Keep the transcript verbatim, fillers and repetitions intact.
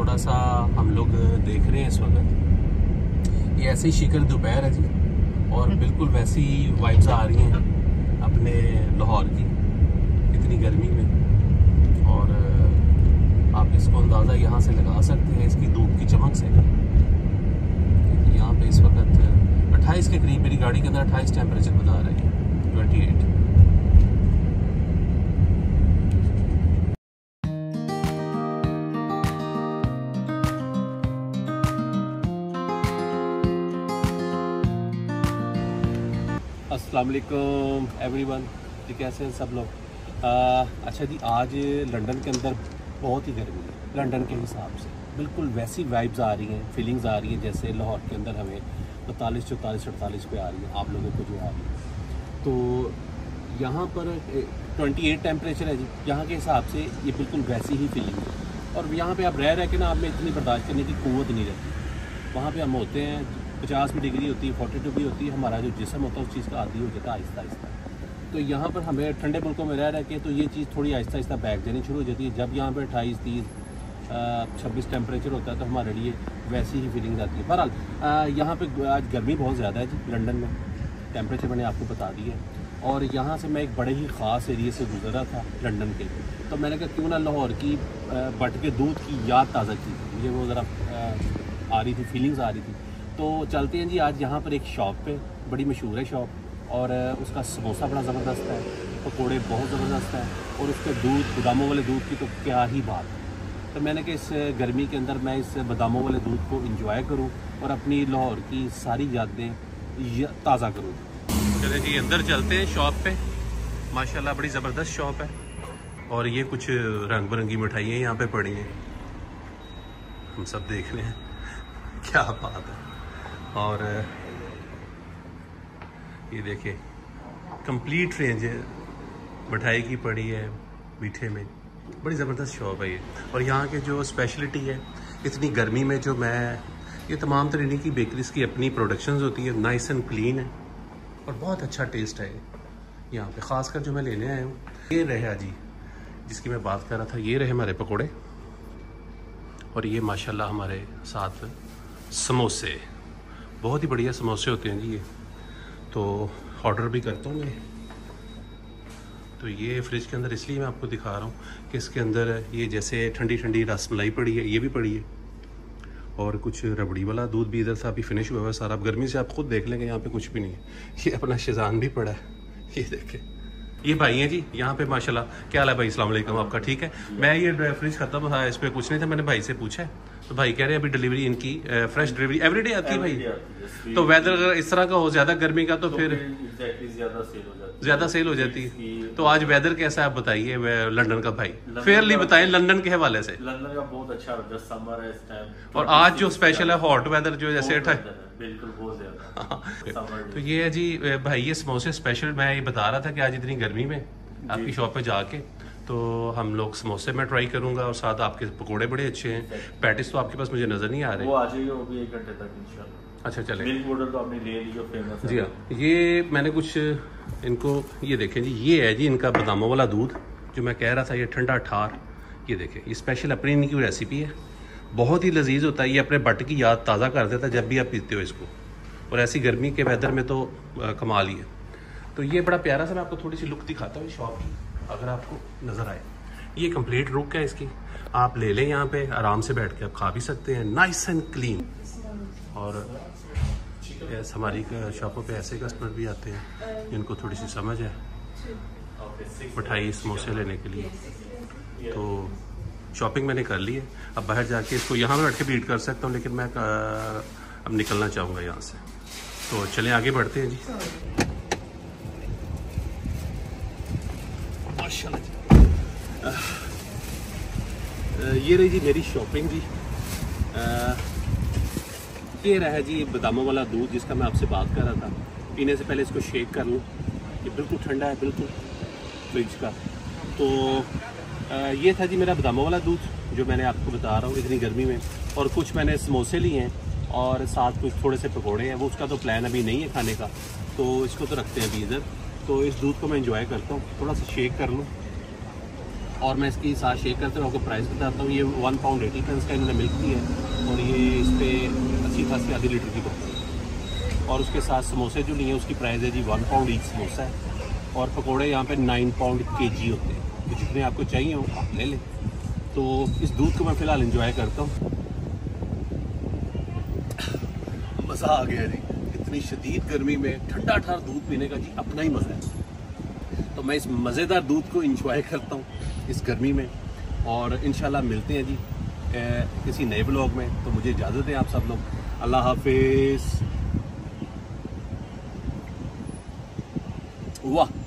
थोड़ा सा हम लोग देख रहे हैं इस वक्त। ये ऐसे ही शिकर दोपहर है जी, और बिल्कुल वैसी वाइब्स आ रही हैं अपने लाहौर की इतनी गर्मी में। और आप इसको अंदाज़ा यहाँ से लगा सकते हैं इसकी धूप की चमक से। यहाँ पे इस वक्त अट्ठाईस के करीब, मेरी गाड़ी के अंदर अट्ठाईस टेम्परेचर बता रहे हैं, अट्ठाईस। अस्सलाम वालेकुम एवरीवन जी, कैसे हैं सब लोग? अच्छा जी, आज लंदन के अंदर बहुत ही गर्मी है। लंदन के हिसाब से बिल्कुल वैसी वाइब्स आ रही हैं, फीलिंग्स आ रही हैं जैसे लाहौर के अंदर हमें पैंतालीस चौतालीस अड़तालीस पे आ रही है, आप लोगों को जो आ रही है। तो यहाँ पर अट्ठाईस टेम्परेचर है जी, यहाँ के हिसाब से ये बिल्कुल वैसी ही फीलिंग है। और यहाँ पे आप रह रह के ना, आप में इतनी बर्दाश्त करने की क़ुव्वत नहीं रहती। वहाँ पे हम होते हैं पचास भी डिग्री होती है, फोर्टी टू भी होती है, हमारा जो जिस्म होता है उस चीज़ का आदी हो जाता है आहिस्ता आहिस्ता। तो यहाँ पर हमें ठंडे मुल्कों में रह रह के तो ये चीज़ थोड़ी आहिस्ता आहिस्ता बैक जानी शुरू हो जाती है। जब यहाँ पर अट्ठाईस तीस छब्बीस टेम्परेचर होता है तो हमारे लिए वैसी ही फीलिंग आती है। बहरहाल यहाँ पे आज गर्मी बहुत ज़्यादा है जी लंदन में, टेम्परेचर मैंने आपको बता दिया है। और यहाँ से मैं एक बड़े ही ख़ास एरिए से गुजरा था लंदन के, तो मैंने कहा क्यों ना लाहौर की बट के दूध की याद ताज़ा की, मुझे वो ज़रा आ रही थी, फीलिंग्स आ रही थी। तो चलते हैं जी आज यहाँ पर एक शॉप पे, बड़ी मशहूर है शॉप, और उसका समोसा बड़ा ज़बरदस्त है, पकौड़े बहुत ज़बरदस्त है, और उसके दूध बादामों वाले दूध की तो क्या ही बात है। तो मैंने कहा इस गर्मी के अंदर मैं इस बादामों वाले दूध को इंजॉय करूं और अपनी लाहौर की सारी यादें ताज़ा करूं। चले जी अंदर चलते हैं शॉप पे। माशाल्लाह बड़ी ज़बरदस्त शॉप है, और ये कुछ रंग बिरंगी मिठाइयाँ यहाँ पे पड़ी हैं, हम सब देख रहे हैं, क्या बात है। और ये देखिए कंप्लीट रेंज मिठाई की पड़ी है, मीठे में, बड़ी ज़बरदस्त शॉप है ये। और यहाँ के जो स्पेशलिटी है इतनी गर्मी में, जो मैं ये तमाम तरीके की बेकरीज की अपनी प्रोडक्शंस होती है, नाइस एंड क्लीन है और बहुत अच्छा टेस्ट है यहाँ पे। ख़ासकर जो मैं लेने आया हूँ ये रहे जी, जिसकी मैं बात कर रहा था, ये रहे हमारे पकोड़े, और ये माशाल्लाह हमारे साथ समोसे, बहुत ही बढ़िया समोसे होते हैं जी ये। तो ऑर्डर भी करता हूँ मैं। तो ये फ्रिज के अंदर इसलिए मैं आपको दिखा रहा हूँ कि इसके अंदर ये जैसे ठंडी ठंडी रसमलाई पड़ी है, ये भी पड़ी है, और कुछ रबड़ी वाला दूध भी इधर से अभी फिनिश हुआ है सारा। आप गर्मी से आप खुद देख लेंगे यहाँ पे कुछ भी नहीं है। ये अपना शेज़ान भी पड़ा है, ये देखें। ये भाई हैं जी यहाँ पे माशाल्लाह। क्या हाल है भाई? अस्सलाम वालेकुम, आपका ठीक है? मैं ये फ्रिज खत्म था, इस पर कुछ नहीं था, मैंने भाई से पूछा है तो भाई कह रहे हैं अभी डिलीवरी इनकी फ्रेश डिलीवरी एवरीडे आती है भाई। तो वेदर अगर इस तरह का हो ज़्यादा गर्मी का तो फिर ज़्यादा सेल हो जाती है। तो आज वेदर कैसा है आप बताइए लंदन का भाई, फेयरली बताएं लंदन के हवाले से। लंदन का बहुत अच्छा समर है इस टाइम, और आज जो स्पेशल है हॉट वेदर जो जैसे बिल्कुल बहुत ज्यादा। तो ये है जी भाई, ये समोसे स्पेशल, मैं ये बता रहा था कि आज इतनी गर्मी में आपकी शॉप पे जाके तो हम लोग समोसे मैं ट्राई करूंगा, और साथ आपके पकोड़े बड़े अच्छे हैं। पैटिस तो आपके पास मुझे नजर नहीं आ रहे, वो आ जाएगी वो भी एक घंटे तक इंशाल्लाह। अच्छा चले। मिल्क पाउडर तो आपने ले ली जो फेमस है जी हाँ, ये मैंने कुछ इनको, ये देखें जी, ये है जी इनका बादामों वाला दूध जो मैं कह रहा था, ये ठंडा ठार, ये देखें, ये स्पेशल अपनी इनकी रेसिपी है, बहुत ही लजीज होता है। ये अपने बट की याद ताज़ा कर देता है जब भी आप पीते हो इसको, और ऐसी गर्मी के वेदर में तो आ, कमाल ही है। तो ये बड़ा प्यारा सा, मैं आपको थोड़ी सी लुक दिखाता हूँ शॉप की, अगर आपको नज़र आए। ये कंप्लीट लुक है इसकी, आप ले लें, यहाँ पे आराम से बैठ के आप खा भी सकते हैं, नाइस एंड क्लीन। और यस, हमारी शॉपों पे ऐसे कस्टमर भी आते हैं जिनको थोड़ी सी समझ है मिठाई समोसे लेने के लिए। तो शॉपिंग मैंने कर ली है, अब बाहर जाके इसको यहाँ में बैठ के बीट कर सकता हूँ, लेकिन मैं अब निकलना चाहूँगा यहाँ से। तो चलें आगे बढ़ते हैं जी। माशाल्लाह जी, ये रही जी मेरी शॉपिंग जी। आ, ये रहा जी बादामों वाला दूध जिसका मैं आपसे बात कर रहा था। पीने से पहले इसको शेक कर लूँ, ये बिल्कुल ठंडा है, बिल्कुल फ्रिज का। तो आ, ये था जी मेरा बादामों वाला दूध जो मैंने आपको बता रहा हूँ इतनी गर्मी में। और कुछ मैंने समोसे लिए हैं और साथ कुछ थोड़े से पकौड़े हैं, वो उसका तो प्लान अभी नहीं है खाने का, तो इसको तो रखते हैं अभी इधर। तो इस दूध को मैं इंजॉय करता हूँ, थोड़ा सा शेक कर लूँ। और मैं इसके साथ शेयर करते हुए आपको प्राइस बताता हूँ। ये वन पाउंड एटी पेंस का इन्होंने मिल्क दिया है और ये इस पर अच्छी खासी आधी लीटर की बोतल है। और उसके साथ समोसे जो नहीं है उसकी प्राइस है जी वन पाउंड ईच समोसा है। और पकौड़े यहाँ पे नाइन पाउंड के जी होते हैं, तो जितने आपको चाहिए हो आप ले लें। तो इस दूध को मैं फ़िलहाल इंजॉय करता हूँ। मज़ा आ गया जी, इतनी शदीद गर्मी में ठंडा ठंडा दूध पीने का जी अपना ही मज़ा है। तो मैं इस मज़ेदार दूध को इंजॉय करता हूँ इस गर्मी में, और इंशाल्लाह मिलते हैं जी ए, किसी नए ब्लॉग में। तो मुझे इजाज़त है आप सब लोग, अल्लाह हाफिज़। वाह